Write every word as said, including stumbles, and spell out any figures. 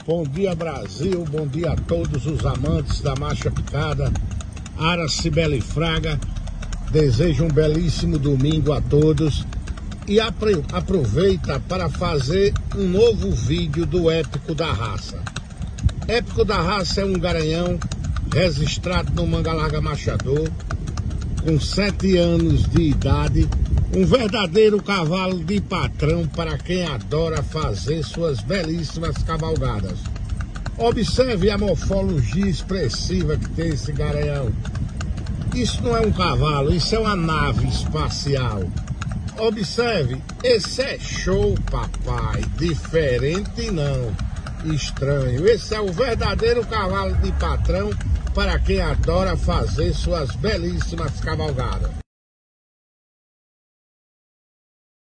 Bom dia, Brasil, bom dia a todos os amantes da marcha picada. Ara Cibele Fraga, desejo um belíssimo domingo a todos e aproveita para fazer um novo vídeo do Épico da Raça. Épico da Raça é um garanhão registrado no Manga Larga Machador, com sete anos de idade, um verdadeiro cavalo de patrão para quem adora fazer suas belíssimas cavalgadas. Observe a morfologia expressiva que tem esse garanhão. Isso não é um cavalo, isso é uma nave espacial. Observe, esse é show, papai, diferente não, estranho. Esse é o verdadeiro cavalo de patrão para quem adora fazer suas belíssimas cavalgadas.